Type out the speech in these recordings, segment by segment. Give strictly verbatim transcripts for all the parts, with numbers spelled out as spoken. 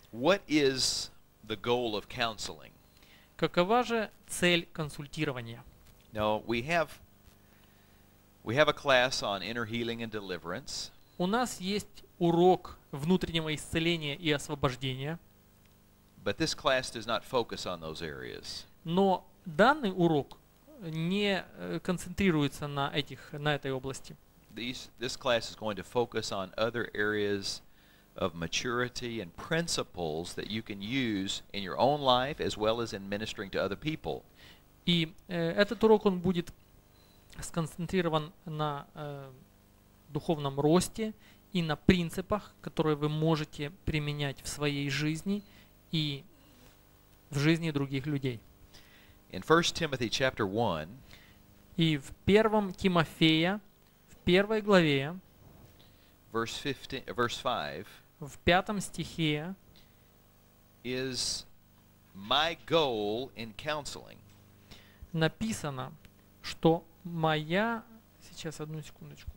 What is the goal of counseling? Какова же цель консультирования? Now, we have we have a class on inner healing and deliverance. У нас есть урок внутреннего исцеления и освобождения, But this class does not focus on those areas. но данный урок не э, концентрируется на этих, на этой области. These, this class is going to focus on other areas of maturity and principles that you can use in your own life as well as in ministering to other people. И э, этот урок он будет сконцентрирован на э, духовном росте и на принципах, которые вы можете применять в своей жизни и в жизни других людей. In First Timothy chapter one, И в первом Тимофея, в первой главе, verse fifteen, uh, verse five, в пятом стихе is my goal in counseling. написано, что моя... Сейчас, одну секундочку.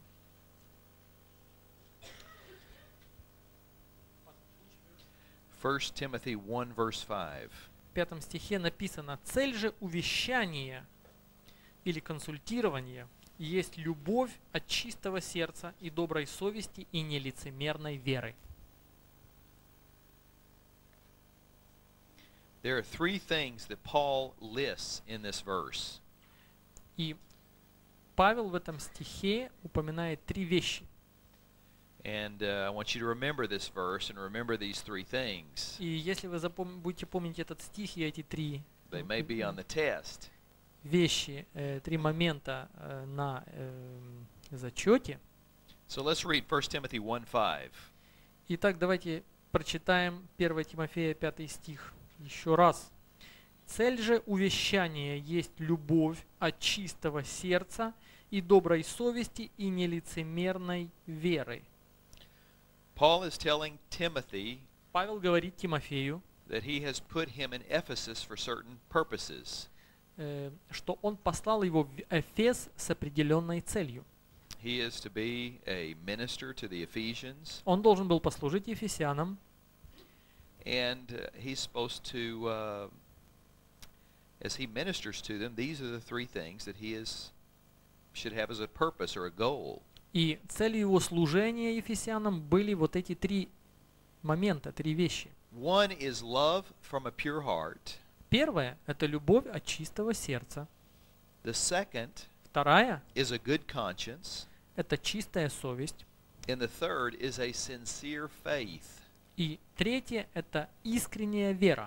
First Timothy one verse five. В пятом стихе написано: «Цель же увещания или консультирования есть любовь от чистого сердца и доброй совести и нелицемерной веры». There are three things that Paul lists in this verse. И Павел в этом стихе упоминает три вещи. And uh, I want you to remember this verse and remember these three things. И если вы запом- будете помнить этот стих и эти три They may be on the test. вещи, э, три момента э, на э, зачете. So let's read First Timothy one five. Итак, давайте прочитаем первое Тимофея пятый стих еще раз. «Цель же увещания есть любовь от чистого сердца и доброй совести и нелицемерной веры». Paul is telling Timothy Павел говорит Тимофею, that he has put him in Ephesus for certain purposes. э, что он послал его в Эфес с определенной целью. He is to be a minister to the Ephesians, Он должен был послужить ефесянам, and uh, he's supposed to, uh, as he ministers to them, these are the three things that he is should have as a purpose or a goal. и целью его служения ефесянам были вот эти три момента, три вещи. One is love from a pure heart. Первое – это любовь от чистого сердца. The second Вторая is a good conscience. – это чистая совесть. And the third is a sincere faith. И третье – это искренняя вера.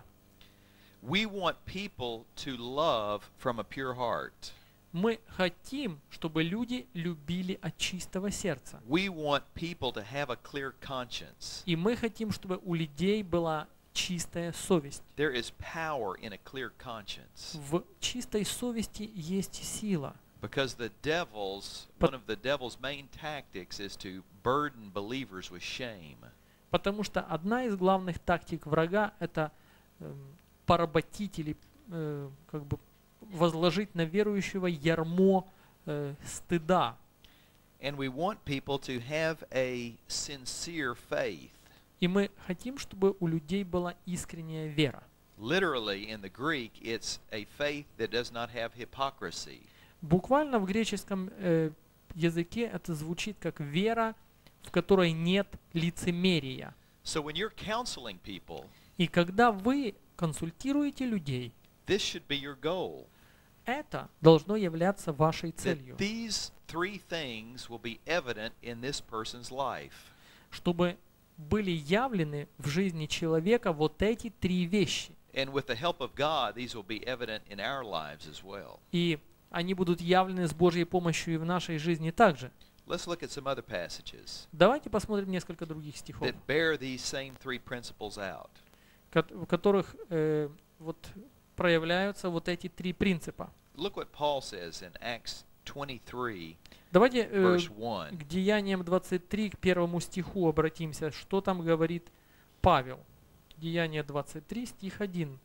We want people to love from a pure heart. Мы хотим, чтобы люди любили от чистого сердца. We want people to have a clear conscience. И мы хотим, чтобы у людей была чистая совесть. There is power in a clear conscience. В чистой совести есть сила. Because the devil's, But- one of the devil's main tactics is to burden believers with shame. Потому что одна из главных тактик врага – это эм, поработить или э, как бы возложить на верующего ярмо э, стыда. And we want people to have a sincere faith. И мы хотим, чтобы у людей была искренняя вера. Literally, in the Greek, it's a faith that does not have hypocrisy. Буквально в греческом э, языке это звучит как вера, в которой нет лицемерия. So when you're counseling people, И когда вы консультируете людей, this should be your goal. это должно являться вашей That целью, these three things will be evident in this person's life. чтобы были явлены в жизни человека вот эти три вещи. And with the help of God, these will be evident in our lives as well. И они будут явлены с Божьей помощью и в нашей жизни также. Let's look at some other passages Давайте посмотрим несколько других стихов, that bear these same three principles out. ко- в которых э, вот проявляются вот эти три принципа. Look what Paul says in Acts twenty-three, Давайте э, verse one. к Деяниям двадцать три, к первому стиху обратимся. Что там говорит Павел? Деяния двадцать три, стих один.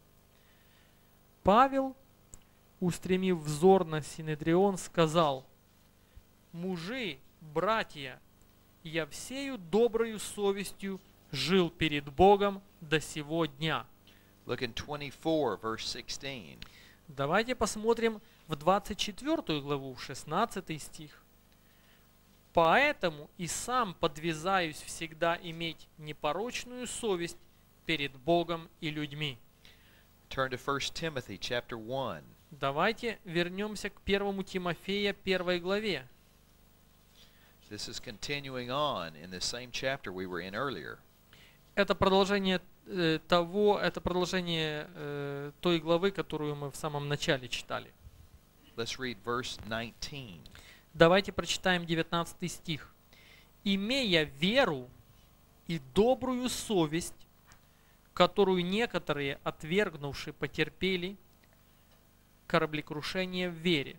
Павел, устремив взор на Синедрион, сказал: «Мужи, братья, я всею доброю совестью жил перед Богом до сего дня. Look in twenty-four, verse sixteen. Давайте посмотрим в двадцать четвёртую главу, шестнадцатый стих. «Поэтому и сам подвязаюсь всегда иметь непорочную совесть перед Богом и людьми». Turn to First Timothy chapter one. Давайте вернемся к первому Тимофея первой главе. This is continuing on in the same chapter we were in earlier. Это продолжение э, того, это продолжение э, той главы, которую мы в самом начале читали. Let's read verse nineteen. Давайте прочитаем девятнадцатый стих. «Имея веру и добрую совесть, которую некоторые, отвергнувшие, потерпели, кораблекрушение в вере».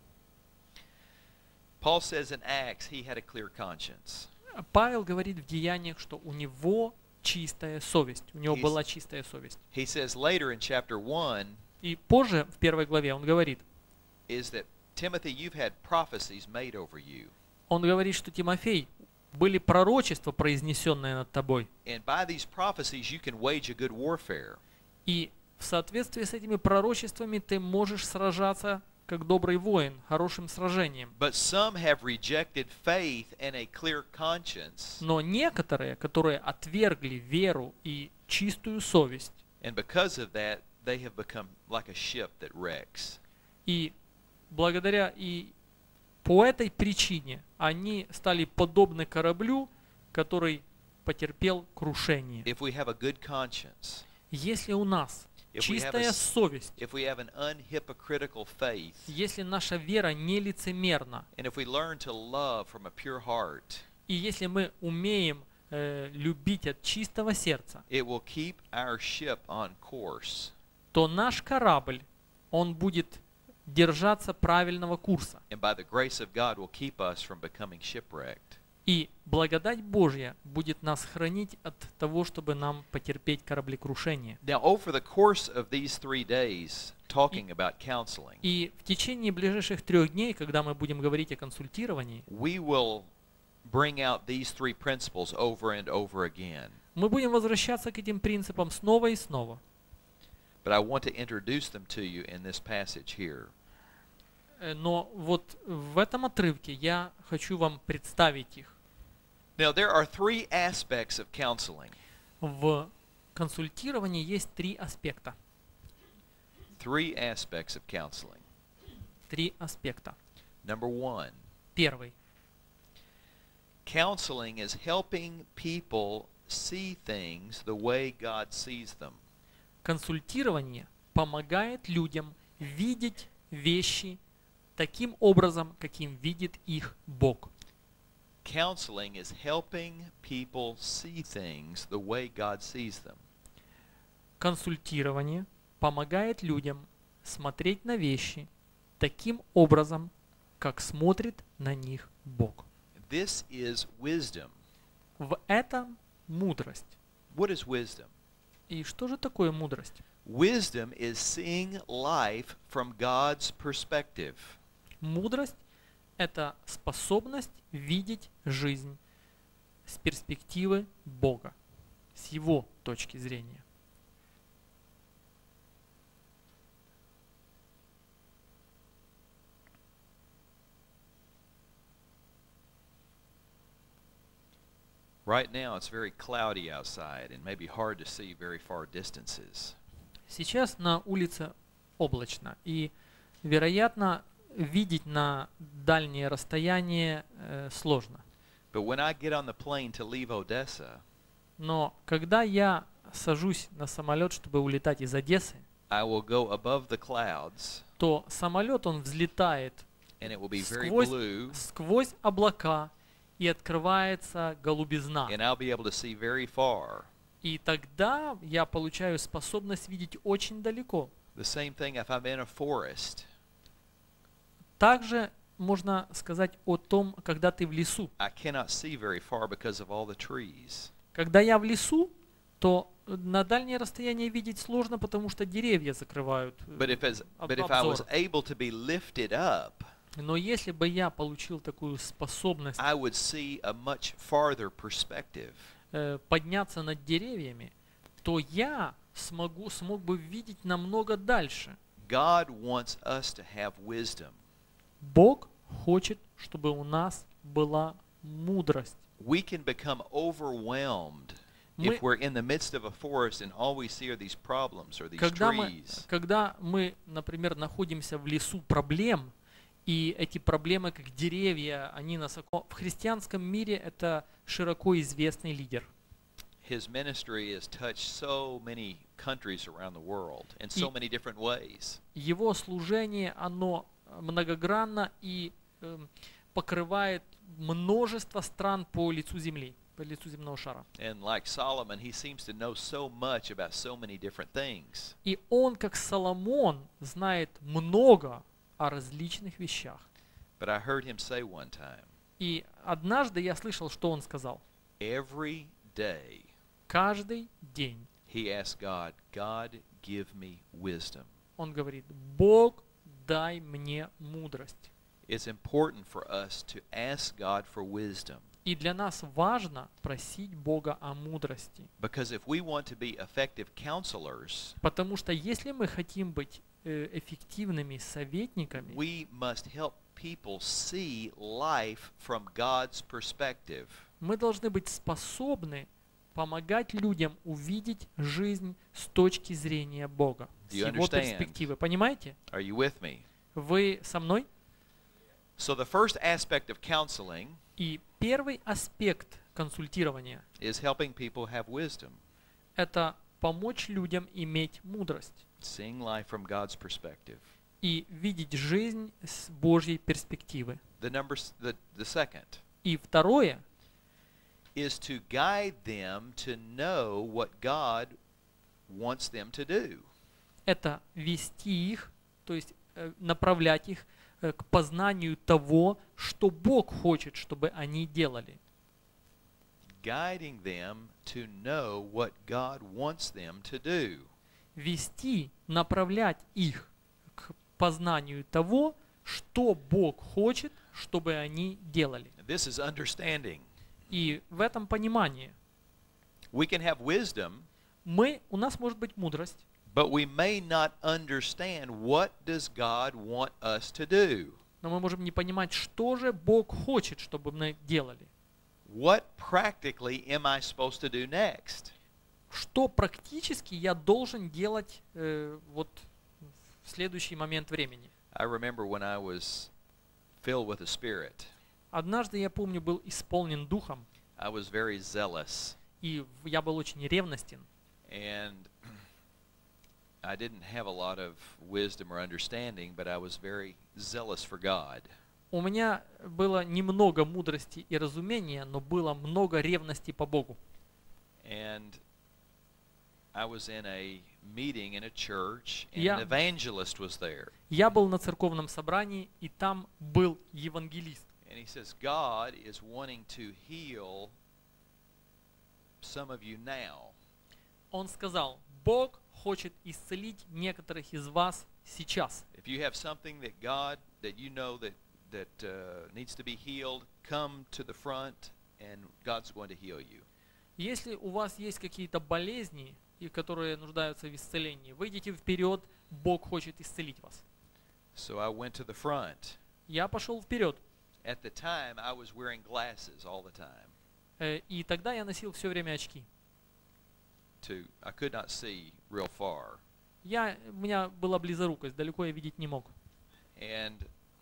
Paul says in Acts he had a clear conscience. Павел говорит в Деяниях, что у него чистая совесть, у него He's- была чистая совесть. He says later in chapter one И позже, в первой главе, он говорит, is that Timothy, you've had prophecies made over you. он говорит, что Тимофей, были пророчества, произнесенные над тобой. And by these prophecies you can wage a good warfare. И в соответствии с этими пророчествами ты можешь сражаться как добрый воин, хорошим сражением. But some have rejected faith and a clear conscience, Но некоторые, которые отвергли веру и чистую совесть, and because of that, they have become like a ship that wrecks. и благодаря и по этой причине они стали подобны кораблю, который потерпел крушение. If we have a good conscience, Если у нас if we have a, чистая s- совесть, if we have an unhypocritical faith, если наша вера не лицемерна, and if we learn to love from a pure heart, и если мы умеем э, любить от чистого сердца, it will keep our ship on course. то наш корабль, он будет держаться правильного курса. And by the grace of God will keep us from becoming shipwrecked. И благодать Божья будет нас хранить от того, чтобы нам потерпеть кораблекрушение. Now, over the course of these three days, talking about counseling, И в течение ближайших трех дней, когда мы будем говорить о консультировании, we will bring out these three principles over and over again. мы будем возвращаться к этим принципам снова и снова. But I want to introduce them to you in this passage here. Э, Но вот в этом отрывке я хочу вам представить их. Now, there are three aspects of counseling. В консультировании есть три аспекта. Three aspects of counseling. Три аспекта. Number one, Первый. counseling is helping people see things the way God sees them. Консультирование помогает людям видеть вещи таким образом, каким видит их Бог. Counseling is helping people see things the way God sees them. Консультирование помогает людям смотреть на вещи таким образом, как смотрит на них Бог. This is wisdom. В этом мудрость. What is wisdom? И что же такое мудрость? Wisdom is seeing life from God's perspective. Мудрость – это способность видеть жизнь с перспективы Бога, с Его точки зрения. Right now it's very cloudy outside and maybe hard to see very far distances. Сейчас на улице облачно, и, вероятно, видеть на дальние расстояния э, сложно. But when I get on the plane to leave Odessa, Но когда я сажусь на самолет, чтобы улетать из Одессы, I will go above the clouds то самолет, он взлетает and it will be very сквозь, blue сквозь облака, и открывается голубизна. and I'll be able to see very far. И тогда я получаю способность видеть очень далеко. The same thing if I'm in a forest. Также можно сказать о том, когда ты в лесу. I cannot see very far because of all the trees. Когда я в лесу, то на дальнее расстояние видеть сложно, потому что деревья закрывают э, But if, as, об- but if I was обзор. able to be lifted up, Но если бы я получил такую способность I would see a much farther perspective. э, подняться над деревьями, то я смогу, смог бы видеть намного дальше. God wants us to have wisdom. Бог хочет, чтобы у нас была мудрость. We can become overwhelmed Мы- if we're in the midst of a forest and all we see are these problems or these Когда мы, trees. когда мы, например, находимся в лесу проблем, и эти проблемы, как деревья, они нас... око- В христианском мире это широко известный лидер. His ministry has touched so many countries around the world in so И- many different ways. Его служение, оно многогранно и эм, покрывает множество стран по лицу земли, по лицу земного шара. And like Solomon, he seems to know so much about so many different things. И он, как Соломон, знает много о различных вещах. But I heard him say one time, И однажды я слышал, что он сказал. every day Каждый день he asked God, God, give me wisdom. он говорит: Бог, дай мне мудрость. It's important for us to ask God for wisdom. И для нас важно просить Бога о мудрости. Because if we want to be effective counselors, Потому что если мы хотим быть э, эффективными советниками, we must help people see life from God's perspective. мы должны быть способны помогать людям увидеть жизнь с точки зрения Бога, с Do you его understand? перспективы. Понимаете? Are you with me? Вы со мной? So the first aspect of counseling И первый аспект консультирования is helping people have wisdom, – это помочь людям иметь мудрость seeing life from God's perspective. и видеть жизнь с Божьей перспективы. The number s- the, the second И второе is to guide them to know what God wants them to do. – это вести их, то есть э, направлять их э, к познанию того, что Бог хочет, чтобы они делали. Guiding them to know what God wants them to do. Вести, направлять их к познанию того, что Бог хочет, чтобы они делали. This is understanding. И в этом понимании We can have wisdom, мы, у нас может быть мудрость, but we may not understand what does God want us to do. но мы можем не понимать, что же Бог хочет, чтобы мы делали. What practically am I supposed to do next? Что практически я должен делать э, вот в следующий момент времени. I remember when I was filled with the Spirit, Однажды, я помню, был исполнен духом, I was very zealous, и в- я был очень ревностен. and I didn't have a lot of wisdom or understanding, but I was very zealous for God. У меня было немного мудрости и разумения, но было много ревности по Богу. And I was in a meeting in a church, and Я- an evangelist was there. Я был на церковном собрании, и там был евангелист. And he says, God is wanting to heal some of you now. Он сказал: Бог хочет исцелить некоторых из вас сейчас. If you have something that God, that you know that, that uh, needs to be healed, come to the front, and God's going to heal you. Если у вас есть какие-то болезни, и которые нуждаются в исцелении, выйдите вперед, Бог хочет исцелить вас. So I went to the front. Я пошел вперед, At the time, I was wearing glasses all the time. э, и тогда я носил все время очки. To I could not see real far. Я, у меня была близорукость, далеко я видеть не мог. And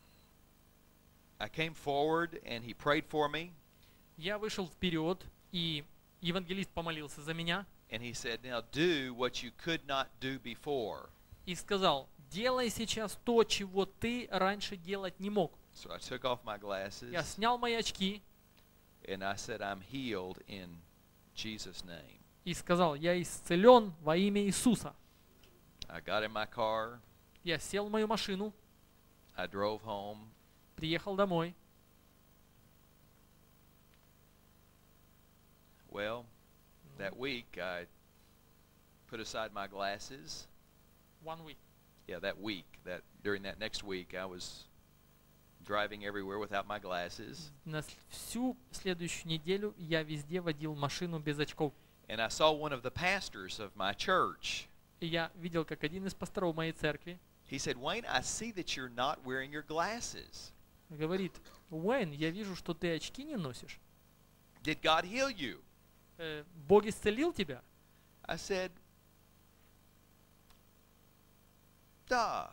I came forward, and he prayed for me, Я вышел вперед, и евангелист помолился за меня and he said, now do what you could not do before. и сказал: делай сейчас то, чего ты раньше делать не мог. So I took off my glasses, Я снял мои очки and I said, I'm healed in Jesus' name. и сказал: я исцелен во имя Иисуса. I got in my car, Я сел в мою машину, I drove home, приехал домой. well, that week I put aside my glasses. One week. Yeah, that week, that during that next week, I was driving everywhere without my glasses. На с- всю следующую неделю я везде водил машину без очков. And I saw one of the pastors of my church. И я видел, как один из пасторов моей церкви He said, Wayne, I see that you're not wearing your glasses. говорит: Уэйн, я вижу, что ты очки не носишь. Did God heal you? Э, Бог исцелил тебя? I said, Duh.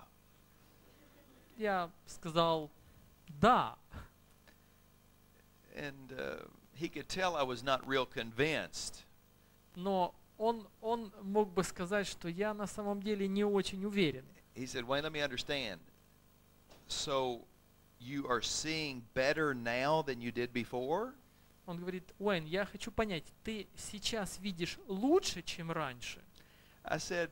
Я сказал: да. And uh, he could tell I was not real convinced. Но он, он мог бы сказать, что я на самом деле не очень уверен. He said, Wayne, let me understand. So you are seeing better now than you did before? Он говорит: Уэйн, я хочу понять, ты сейчас видишь лучше, чем раньше? I said,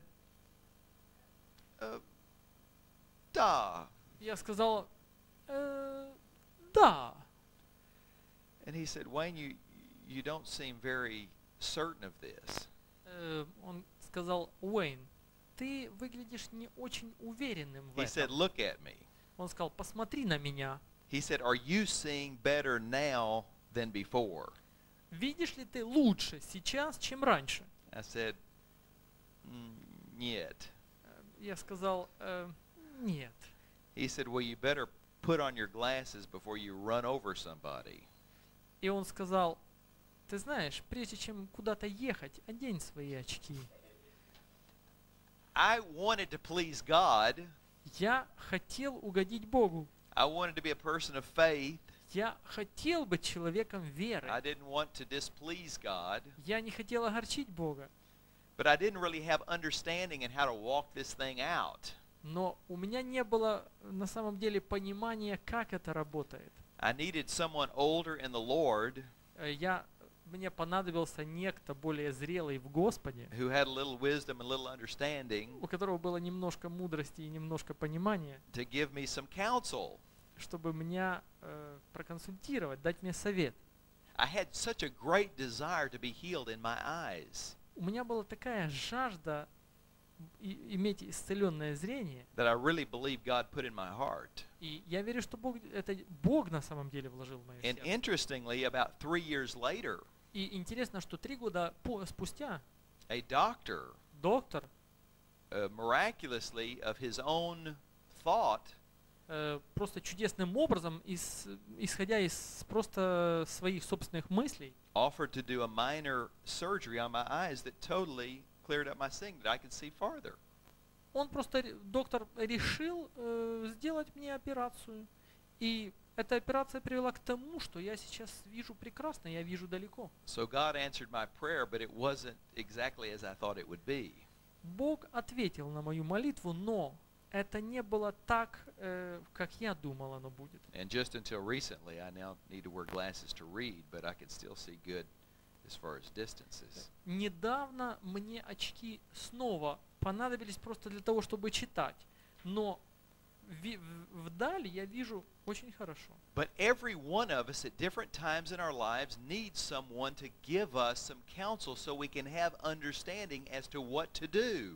uh, Duh. Я сказал: «Э, да. And he said, Wayne, you, you don't seem very certain of this. Э, Он сказал: Уэйн, ты выглядишь не очень уверенным в He said, этом. look at me. Он сказал: посмотри на меня. He said, are you seeing better now than before? Видишь ли ты лучше сейчас, чем раньше? I said, mm, нет. Э, Я сказал: «Э, нет. He said, well, you better put on your glasses before you run over somebody. И он сказал: ты знаешь, прежде чем куда-то ехать, одень свои очки. I wanted to please God. Я хотел угодить Богу. I wanted to be a person of faith. Я хотел быть человеком I веры. didn't want to displease God. Я не хотел огорчить Бога. But I didn't really have understanding in how to walk this thing out. Но у меня не было на самом деле понимания, как это работает. I needed someone older in the Lord Э, Я, мне понадобился некто более зрелый в Господе, who had a little wisdom and a little understanding у которого было немножко мудрости и немножко понимания, to give me some counsel. чтобы меня э, проконсультировать, дать мне совет. I had such a great desire to be healed in my eyes У меня была такая жажда и- иметь исцеленное зрение, that I really believe God put in my heart. и я верю, что Бог, это Бог на самом деле вложил в мое And сердце. interestingly, about three years later, И интересно, что три года по- спустя a doctor, доктор uh, miraculously of his own thought, э, просто чудесным образом, из- исходя из просто своих собственных мыслей, offered to do a minor surgery on my eyes that totally cleared up my seeing, that I could see farther. он просто, ре- доктор решил э, сделать мне операцию. И эта операция привела к тому, что я сейчас вижу прекрасно, я вижу далеко. So God answered my prayer, but it wasn't exactly as I thought it would be. Бог ответил на мою молитву, но это не было так, э, как я думал, оно будет. And just until recently, I now need to wear glasses to read, but I can still see good as far as distances. Недавно мне очки снова понадобились просто для того, чтобы читать. Но ви- в- вдали я вижу очень хорошо. But every one of us at different times in our lives needs someone to give us some counsel so we can have understanding as to what to do.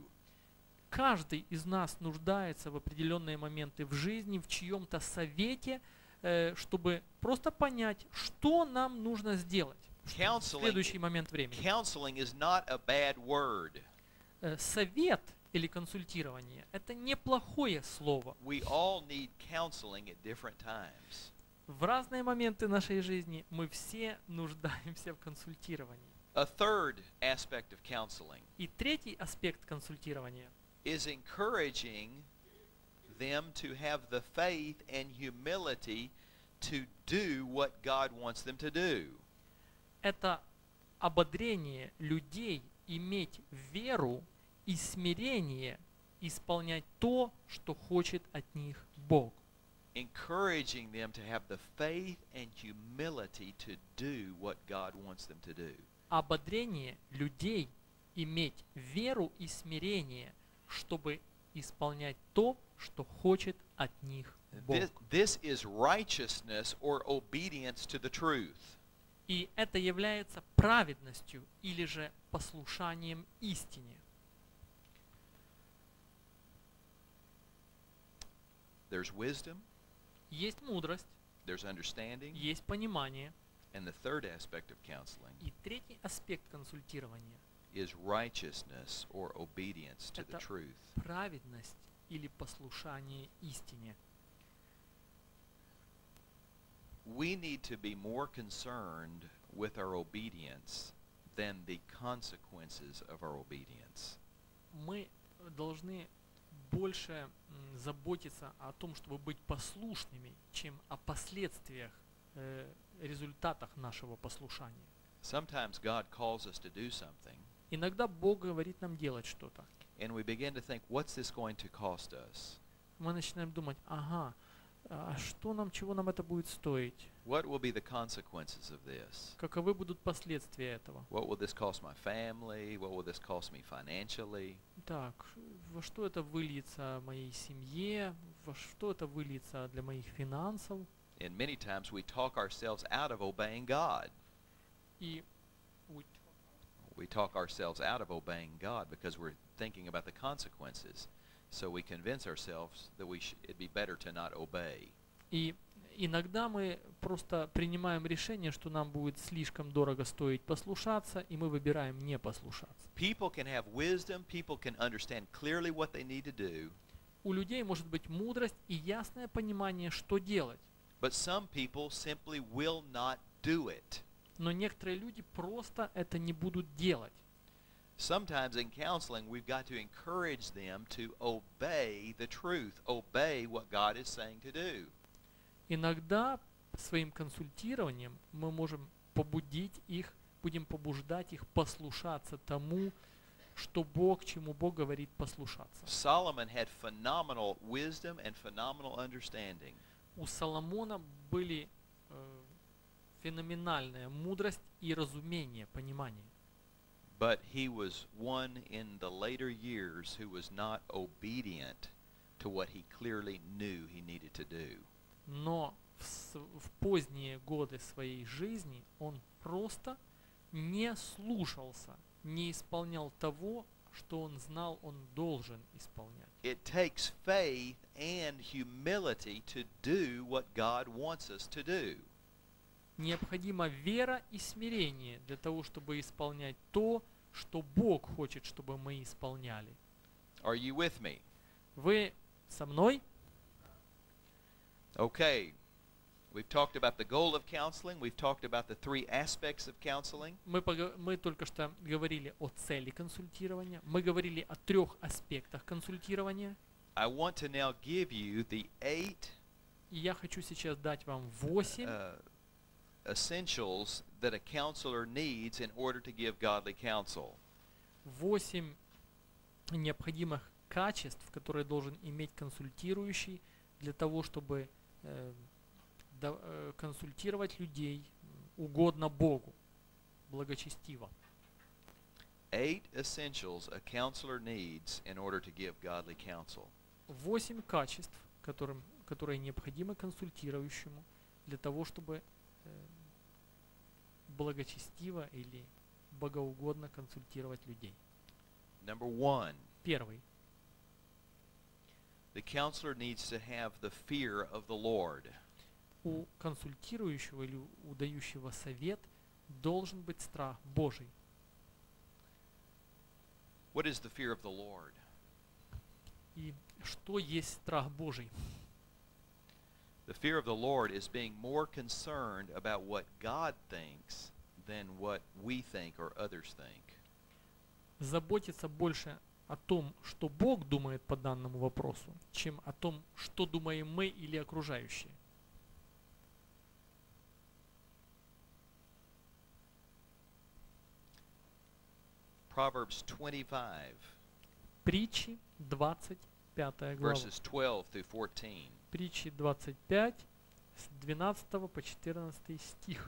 Каждый из нас нуждается в определенные моменты в жизни, в чьем-то совете, э, чтобы просто понять, что нам нужно сделать в следующий Counseling, момент времени. counseling is not a bad word. Э, Совет или консультирование – это неплохое слово. We all need counseling at different times. В разные моменты нашей жизни мы все нуждаемся в консультировании. A third aspect of counseling И третий аспект консультирования is encouraging them to have the faith and humility to do what God wants them to do. – это ободрение людей иметь веру и смирение исполнять то, что хочет от них Бог. Encouraging them to have the faith and humility to do what God wants them to do. Ободрение людей иметь веру и смирение, чтобы исполнять то, что хочет от них Бог. This, this is righteousness or obedience to the truth. И это является праведностью или же послушанием истине. There's wisdom, Есть мудрость, there's understanding, есть понимание. and the third aspect of counseling И третий аспект консультирования is righteousness or obedience to the Это truth. – праведность или послушание истине. We need to be more concerned with our obedience than the consequences of our obedience. Мы должны больше м, заботиться о том, чтобы быть послушными, чем о последствиях, э, результатах нашего послушания. Sometimes God calls us to do something, Иногда Бог говорит нам делать что-то. and we begin to think, what's this going to cost us? Мы начинаем думать, ага, а что нам, чего нам это будет стоить? What will be the consequences of this? Каковы будут последствия этого? What will this cost my family? What will this cost me financially? Так, во что это выльется моей семье? Во что это выльется для моих финансов? And many times we talk ourselves out of obeying God. И we- We talk ourselves out of obeying God because we're thinking about the consequences. So we convince ourselves that we sh- it'd be better to not obey. И иногда мы просто принимаем решение, что нам будет слишком дорого стоить послушаться, и мы выбираем не послушаться. People can have wisdom, people can understand clearly what they need to do, У людей может быть мудрость и ясное понимание, что делать. but some people simply will not do it. Но некоторые люди просто это не будут делать. Sometimes in counseling, we've got to encourage them to obey the truth, obey what God is saying to do. Иногда своим консультированием мы можем побудить их, будем побуждать их послушаться тому, что Бог, чему Бог говорит послушаться. Solomon had phenomenal wisdom and phenomenal understanding. У Соломона были э, феноменальная мудрость и разумение, понимание. But he was one in the later years who was not obedient to what he clearly knew he needed to do. Но в, с- в поздние годы своей жизни он просто не слушался, не исполнял того, что он знал, он должен исполнять. It takes faith and humility to do what God wants us to do. Необходима вера и смирение для того, чтобы исполнять то, что Бог хочет, чтобы мы исполняли. Are you with me? Вы со мной? Okay. We've talked about the goal of counseling. We've talked about the three aspects of counseling. Мы, пого- мы только что говорили о цели консультирования. Мы говорили о трех аспектах консультирования. I want to now give you the eight И я хочу сейчас дать вам восемь uh, essentials that a counselor needs in order to give godly counsel. восемь необходимых качеств, которые должен иметь консультирующий для того, чтобы э, да- э, консультировать людей м, угодно Богу, благочестиво. Eight essentials a counselor needs in order to give godly counsel. Восемь качеств, которым, которые необходимы консультирующему для того, чтобы э, благочестиво или богоугодно консультировать людей. Number one, Первый. the counselor needs to have the fear of the Lord. У консультирующего или у дающего совет должен быть страх Божий. What is the fear of the Lord? И что есть страх Божий? The fear of the Lord is being more concerned about what God thinks than what we think or others think. Заботиться больше о том, что Бог думает по данному вопросу, чем о том, что думаем мы или окружающие. Proverbs twenty-five, Притчи, двадцать пятая глава. verses twelve through fourteen. Притчи двадцать пять, с двенадцатого по четырнадцатый стих.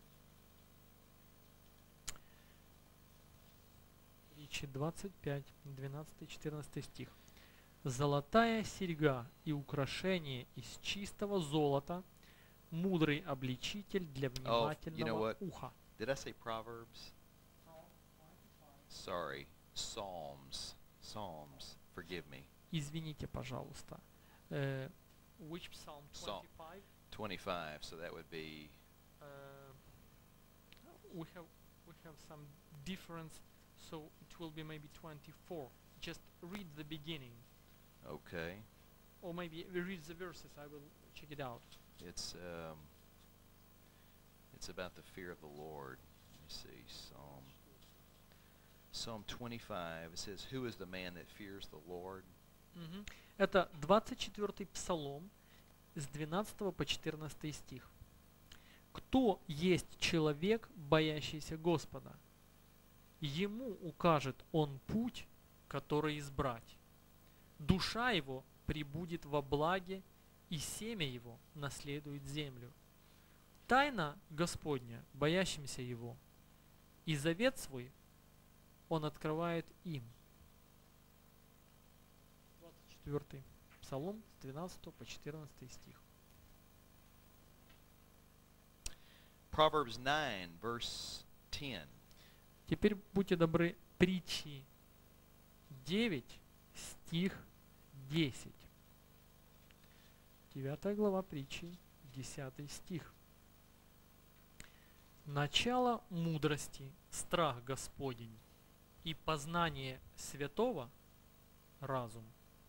Притчи двадцать пять, двенадцатый-четырнадцатый стих. Золотая серьга и украшение из чистого золота, мудрый обличитель для внимательного what? уха. Did I say Proverbs? Sorry, Psalms. Psalms. Forgive me. Извините, пожалуйста. Э, Which Psalm? Psalm. twenty-five? twenty-five, so that would be Uh, we have we have some difference, so it will be maybe twenty-four. Just read the beginning, okay. or maybe read the verses. I will check it out. It's um, it's about the fear of the Lord. Let me see, Psalm Psalm twenty-five. It says, "Who is the man that fears the Lord?" Мгм. Это двадцать четвёртый псалом с двенадцатого по четырнадцатый стих. Кто есть человек, боящийся Господа? Ему укажет он путь, который избрать. Душа его пребудет во благе, и семя его наследует землю. Тайна Господня, боящимся его, и завет свой он открывает им. двадцать четвёртый псалом с двенадцатого по четырнадцатый стих. Proverbs nine, verse ten. Теперь будьте добры, притчи девять, стих десять. Девятая глава притчи, десятый стих. Начало мудрости, страх Господень, и познание святого – разум.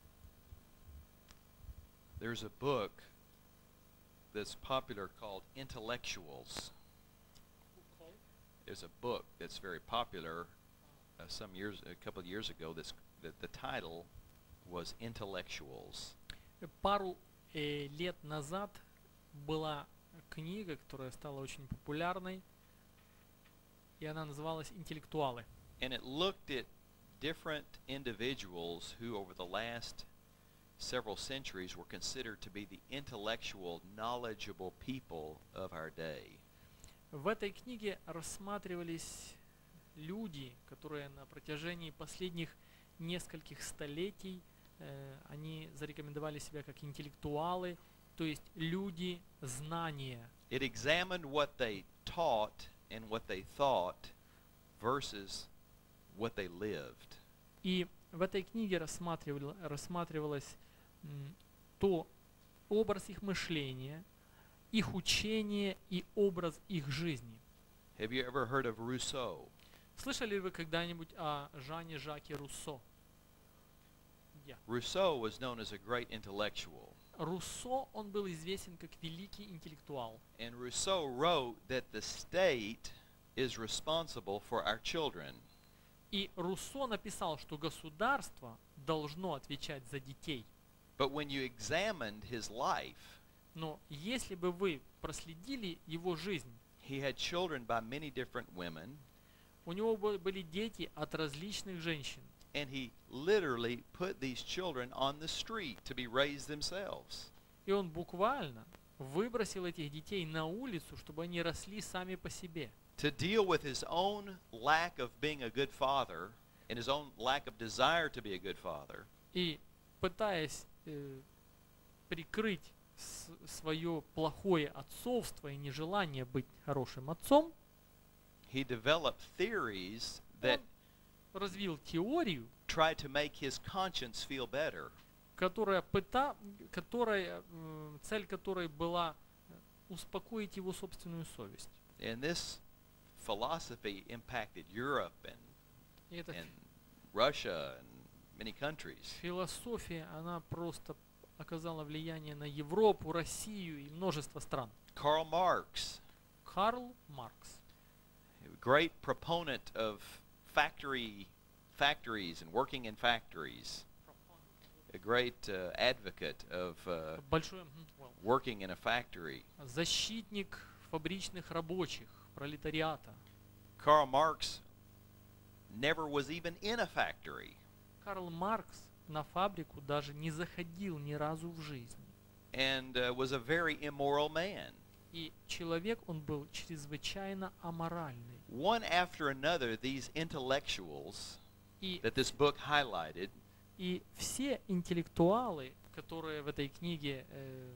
There's a book that's popular called Intellectuals. There's a book that's very popular uh, some years, a couple of years ago. That's that the title was Intellectuals. Пару э, лет назад была книга, которая стала очень популярной, и она называлась «Интеллектуалы». And it looked at different individuals who, over the last several centuries, were considered to be the intellectual, knowledgeable people of our day. В этой книге рассматривались люди, которые на протяжении последних нескольких столетий э, они зарекомендовали себя как интеллектуалы, то есть люди знания. It examined what they taught and what they thought versus what they lived. И в этой книге рассматривал, рассматривалось м, то образ их мышления, их учение и образ их жизни. Have you ever heard of Rousseau? Слышали ли вы когда-нибудь о Жане Жаке Руссо? Yeah. Rousseau was known as a great intellectual. Руссо, он был известен как великий интеллектуал. And Rousseau wrote that the state is responsible for our children. И Руссо написал, что государство должно отвечать за детей. But when you examined his life, Но если бы вы проследили его жизнь, he had children by many different women, у него бы- были дети от различных женщин. and he literally put these children on the street to be raised themselves. И он буквально выбросил этих детей на улицу, чтобы они росли сами по себе. To deal with his own lack of being a good father and his own lack of desire to be a good father, И пытаясь э, прикрыть с- свое плохое отцовство и нежелание быть хорошим отцом, he developed theories that он развил теорию, tried to make his conscience feel better. которая, пыта, которая э, цель которой была э, успокоить его собственную совесть. And this philosophy impacted Europe and, И эта and Russia and many countries. философия, она просто оказала влияние на Европу, Россию и множество стран. Karl Marx, Карл Маркс, a great proponent of factory factories and working in factories, a great uh, advocate of uh, большой мгм, well, working in a factory. защитник фабричных рабочих, пролетариата. Karl Marx never was even in a factory. Карл Маркс на фабрику даже не заходил ни разу в жизни. And uh, was a very immoral man. И человек, он был чрезвычайно аморальный. One after another, these intellectuals И, that this book highlighted и все интеллектуалы, которые в этой книге э,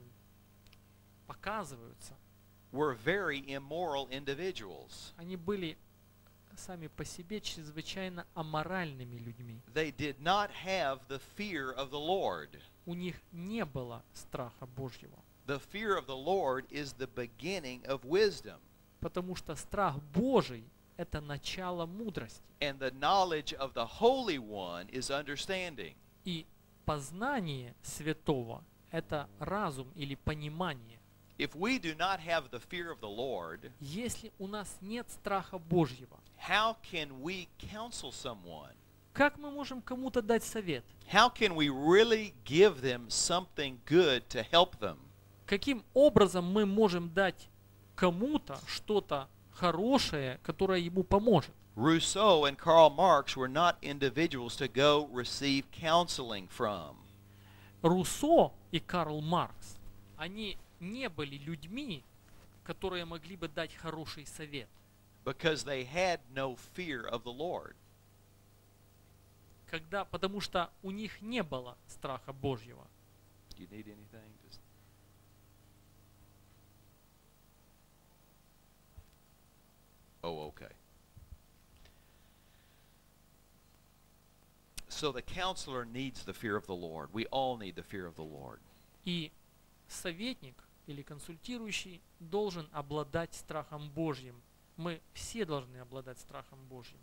показываются, were very immoral individuals. они были сами по себе чрезвычайно аморальными людьми. They did not have the fear of the Lord. у них не было страха Божьего. The fear of the Lord is the beginning of wisdom. Потому что страх Божий – это начало мудрости. And the knowledge of the Holy One is understanding. И познание святого – это разум или понимание. If we do not have the fear of the Lord, Если у нас нет страха Божьего, how can we counsel someone? как мы можем кому-то дать совет? How can we really give them something good to help them? Каким образом мы можем дать кому-то что-то хорошее, которое ему поможет? Rousseau and Karl Marx were not individuals to go receive counseling from. Руссо и Карл Маркс, они не были людьми, которые могли бы дать хороший совет. Because they had no fear of the Lord. Когда, потому что у них не было страха Божьего. Do you need anything? Just... Oh, okay. So the counselor needs the fear of the Lord. We all need the fear of the Lord. И советник или консультирующий должен обладать страхом Божьим. Мы все должны обладать страхом Божьим.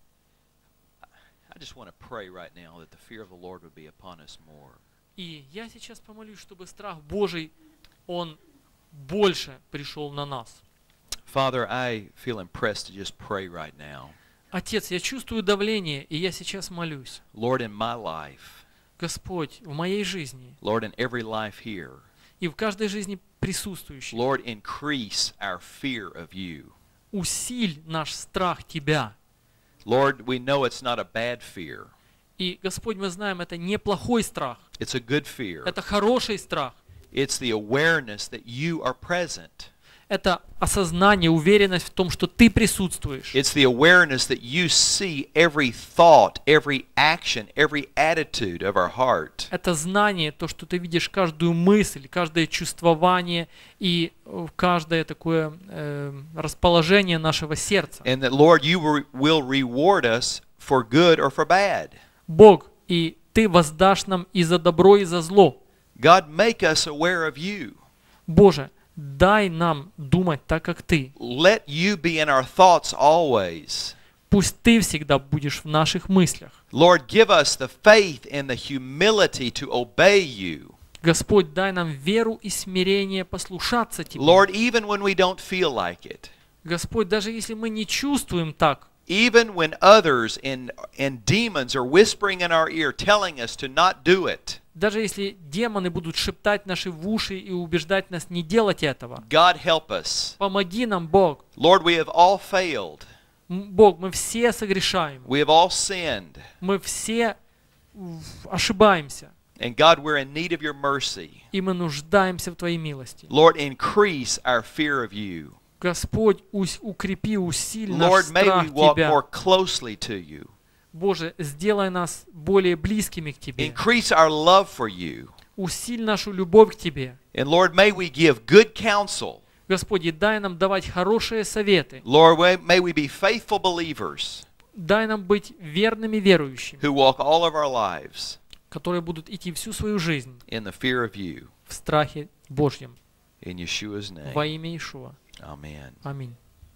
I just want to pray right now that the fear of the Lord would be upon us more. И я сейчас помолюсь, чтобы страх Божий, он больше пришел на нас. Father, I feel impressed to just pray right now. Отец, я чувствую давление, и я сейчас молюсь. Lord, in my life, Господь, в моей жизни Lord, in every life here, и в каждой жизни присутствующей, Lord, increase our fear of you. усиль наш страх Тебя. Lord, we know it's not a bad fear. И, Господь, мы знаем, это не плохой страх, It's a good fear. это хороший страх. It's the awareness that you are present. Это осознание, уверенность в том, что Ты присутствуешь. It's the awareness that you see every thought, every action, every attitude of our heart. Это знание, то, что Ты видишь каждую мысль, каждое чувствование и э, каждое такое э, расположение нашего сердца. And that, Lord, you re- will reward us for good or for bad. Бог, и Ты воздашь нам и за добро, и за зло. God, make us aware of you. Боже, дай нам думать так, как Ты. Let you be in our thoughts always. Пусть Ты всегда будешь в наших мыслях. Lord, give us the faith and the humility to obey you. Господь, дай нам веру и смирение послушаться Тебе. Lord, even when we don't feel like it, Господь, даже если мы не чувствуем так, even when others and, and demons are whispering in our ear, telling us to not do it, даже если демоны будут шептать наши в уши и убеждать нас не делать этого, God help us. помоги нам, Бог. Lord, we have all failed. М, Бог, мы все согрешаем. We have all sinned. Мы все в- ошибаемся. And God, we're in need of your mercy. И мы нуждаемся в Твоей милости. Lord, increase our fear of you. Господь, ус- укрепи, усиль наш Lord, may страх we walk Тебя. more closely to you. Боже, сделай нас более близкими к Тебе. Increase our love for you. Усиль нашу любовь к Тебе. And Lord, may we give good counsel. Господи, дай нам давать хорошие советы. Lord, may- may we be faithful believers Дай нам быть верными верующими, who walk all of our lives которые будут идти всю свою жизнь in the fear of you. в страхе Божьем. In Yeshua's name. Во имя Иешуа. Amen. Аминь.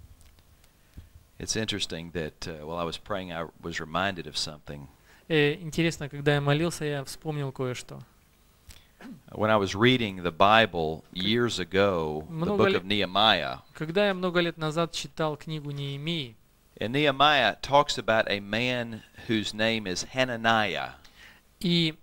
It's interesting that uh, while I was praying, I was reminded of something. Э, Интересно, когда я молился, я вспомнил кое-что. When I was reading the Bible years ago, the Много book ли- of Nehemiah, Когда я много лет назад читал книгу Неемии, and Nehemiah talks about a man whose name is Hananiah. и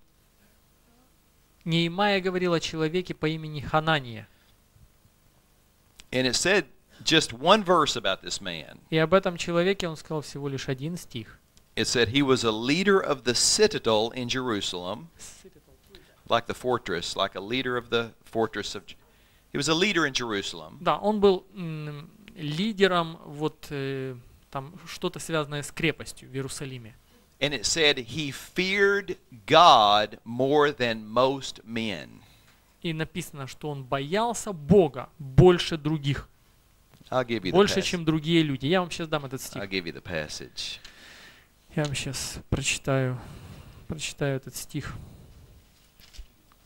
Неемия говорил о человеке по имени Ханания. And it said just one verse about this man. И об этом человеке он сказал всего лишь один стих. It said he was a leader of the citadel in Jerusalem, like the fortress, like a leader of the fortress of. He was a leader in Jerusalem, Да, он был м, лидером, вот э, там что-то связанное с крепостью в Иерусалиме. and it said he feared God more than most men. И написано, что он боялся Бога больше других, I'll give you the больше, passage. чем другие люди. Я вам сейчас дам этот стих. I'll give you the passage. Я вам сейчас прочитаю, прочитаю этот стих.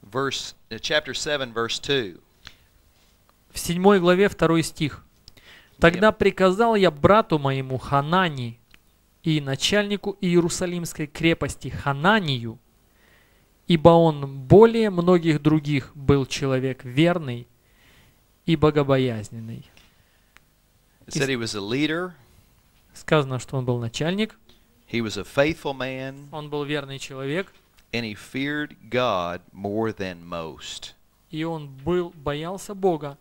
verse, uh, chapter seven, verse two. В седьмой главе второй стих. «Тогда приказал я брату моему Ханани и начальнику Иерусалимской крепости Хананию, ибо он более многих других был человек верный и богобоязненный». It said he was a leader, Сказано, что он был начальник, he was a faithful man, он был верный человек, and he feared God more than most. и он был, боялся Бога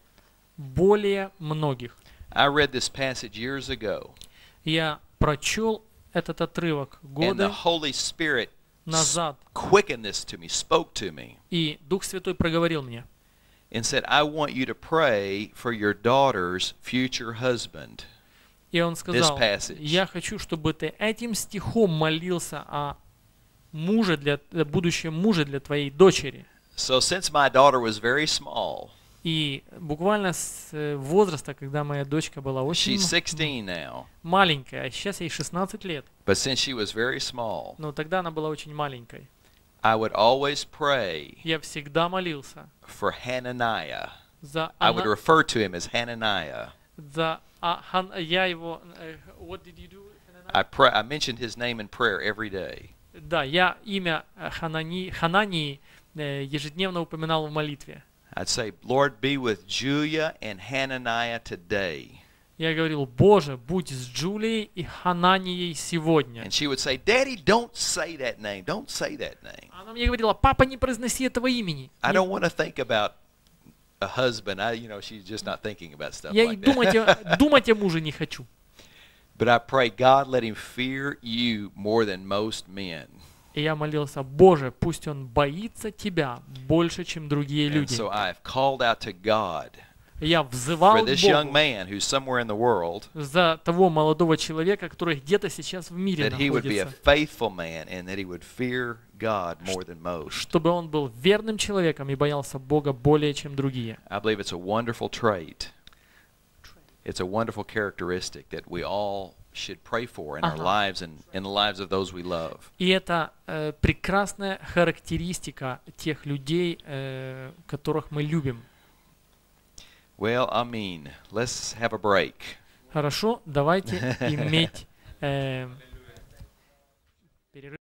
более многих. I read this passage years ago, Я прочел этот отрывок and the годы Holy Spirit назад, quickened this to me, spoke to me, и Дух Святой проговорил мне and said, I want you to pray for your daughter's future husband. И он сказал, passage. я хочу, чтобы ты этим стихом молился о муже для, э, будущем муже для твоей дочери. So since my daughter was very small, И буквально с э, возраста, когда моя дочка была очень she's м- sixteen now, маленькая, а сейчас ей шестнадцать лет, but since she was very small, но тогда она была очень маленькой, I would always pray я всегда молился for Hananiah. за, I would Ана- refer to him as Hananiah. за а- Хан- я его, э, what did you do? I pray, I mentioned his name in prayer every day. Да, я имя э, Ханани, Ханании э, ежедневно упоминал в молитве. I'd say, Lord, be with Julia and Hananiah today. Я говорил, Боже, будь с Джулией и Хананией сегодня. And she would say, Daddy, don't say that name. Don't say that name. Она мне говорила, папа, не произноси этого имени. I Не- don't want to think about a husband. I, you know, she's just not thinking about stuff Я и like думать that. о, думать о муже не хочу. But I pray, God, let him fear you more than most men. И я молился, Боже, пусть он боится Тебя больше, чем другие And люди. so I've called out to God Я взывал for к this young Богу man who's somewhere in the world, за того молодого человека, который где-то сейчас в мире that he would be a находится, faithful man and that he would fear God more than most. чтобы он был верным человеком и боялся Бога более, чем другие. I believe it's a wonderful trait. It's a wonderful characteristic that we all should pray for in our Ага. lives and in the lives of those we love. И это э, прекрасная характеристика тех людей, э, которых мы любим. Well, I mean, let's have a break. Хорошо, давайте иметь э, перерыв.